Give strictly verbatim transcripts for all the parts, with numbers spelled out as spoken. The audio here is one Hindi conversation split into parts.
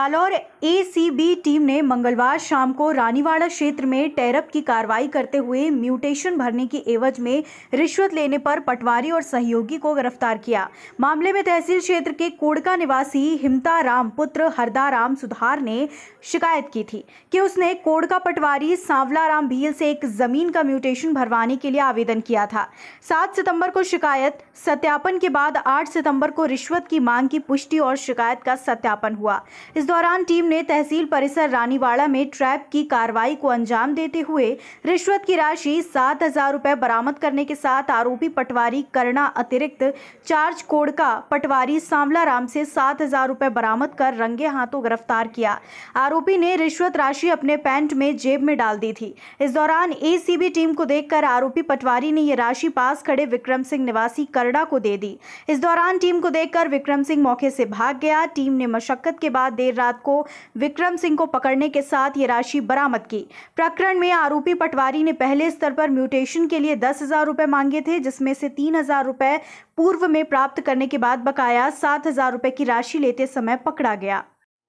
जालौर एसीबी टीम ने मंगलवार शाम को रानीवाड़ा क्षेत्र में टेरप की कार्रवाई करते हुए म्यूटेशन भरने की एवज में रिश्वत लेने पर पटवारी और सहयोगी को गिरफ्तार किया। मामले में तहसील क्षेत्र के कोड़का निवासी हिमता राम पुत्र हरदाराम सुधार ने शिकायत की थी कि उसने कोड़का पटवारी सांवला राम भील से एक जमीन का म्यूटेशन भरवाने के लिए आवेदन किया था। सात सितंबर को शिकायत सत्यापन के बाद आठ सितंबर को रिश्वत की मांग की पुष्टि और शिकायत का सत्यापन हुआ। इस दौरान टीम ने तहसील परिसर रानीवाड़ा में ट्रैप की कार्रवाई को अंजाम देते हुए रिश्वत की राशि सात हजार रुपए बरामद करने के साथ आरोपी पटवारी करना अतिरिक्त चार्ज कोड़का पटवारी सांवला राम से सात हजार रुपए बरामद कर रंगे हाथों गिरफ्तार किया। आरोपी ने रिश्वत राशि अपने पैंट में जेब में डाल दी थी। इस दौरान एसीबी टीम को देखकर आरोपी पटवारी ने यह राशि पास खड़े विक्रम सिंह निवासी करड़ा को दे दी। इस दौरान टीम को देखकर विक्रम सिंह मौके से भाग गया। टीम ने मशक्कत के बाद देर रात को विक्रम सिंह को पकड़ने के साथ ये राशि बरामद की। प्रकरण में आरोपी पटवारी ने पहले स्तर पर म्यूटेशन के लिए दस हजार रुपए मांगे थे, जिसमें से तीन हजार रुपए पूर्व में प्राप्त करने के बाद बकाया सात हजार रुपए की राशि लेते समय पकड़ा गया।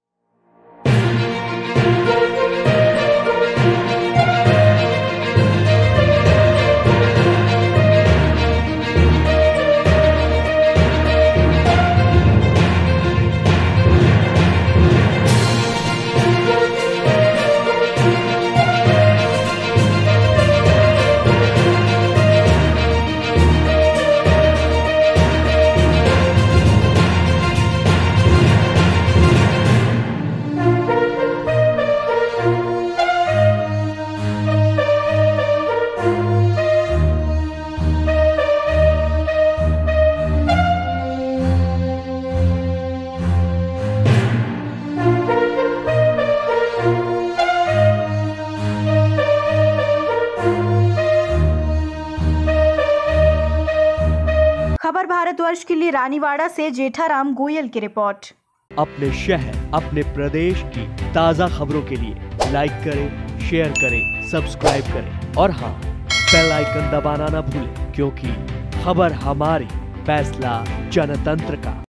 खबर भारतवर्ष के लिए रानीवाड़ा से जेठाराम गोयल की रिपोर्ट। अपने शहर अपने प्रदेश की ताज़ा खबरों के लिए लाइक करें, शेयर करें, सब्सक्राइब करें और हाँ, बेल आइकन दबाना ना भूलें, क्योंकि खबर हमारी, फैसला जनतंत्र का।